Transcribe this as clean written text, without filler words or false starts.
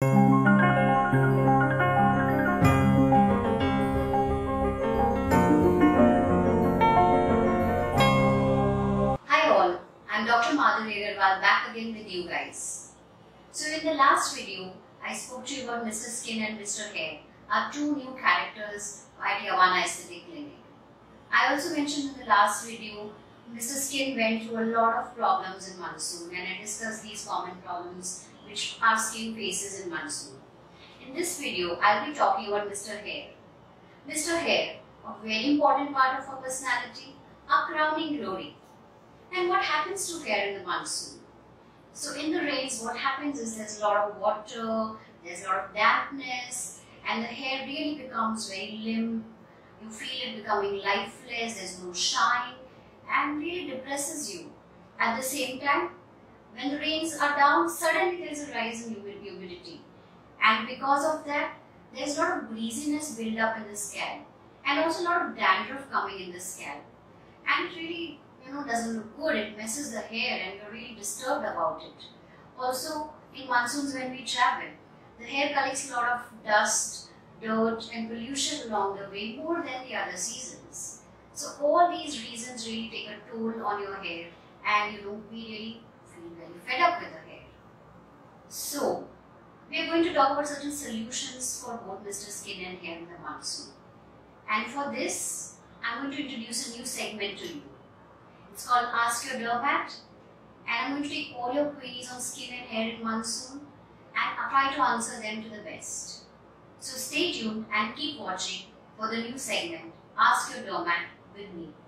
Hi all, I'm Dr. Madhuri Agarwal back again with you guys. So in the last video, I spoke to you about Mr. Skin and Mr. Hair, our two new characters at Yavana Aesthetic Clinic. I also mentioned in the last video, Mr. Skin went through a lot of problems in monsoon, and I discussed these common problems which our skin faces in monsoon. In this video, I'll be talking about Mr. Hair. Mr. Hair, a very important part of our personality, our crowning glory. And what happens to hair in the monsoon? So in the rains, what happens is there's a lot of water, there's a lot of dampness, and the hair really becomes very limp. You feel it becoming lifeless, there's no shine, and really depresses you. At the same time, when the rains are down, suddenly there's a rise in humidity. And because of that, there's a lot of greasiness build up in the scalp, and also a lot of dandruff coming in the scalp. And it really doesn't look good. It messes the hair and you're really disturbed about it. Also, in monsoons when we travel, the hair collects a lot of dust, dirt and pollution along the way more than the other seasons. So all these reasons really take a toll on your hair, and we really feel very fed up with the hair. So we are going to talk about certain solutions for both Mr. Skin and hair in the monsoon. And for this, I'm going to introduce a new segment to you. It's called Ask Your Dermat, and I'm going to take all your queries on skin and hair in monsoon and I'll try to answer them to the best. So stay tuned and keep watching for the new segment Ask Your Dermat with me.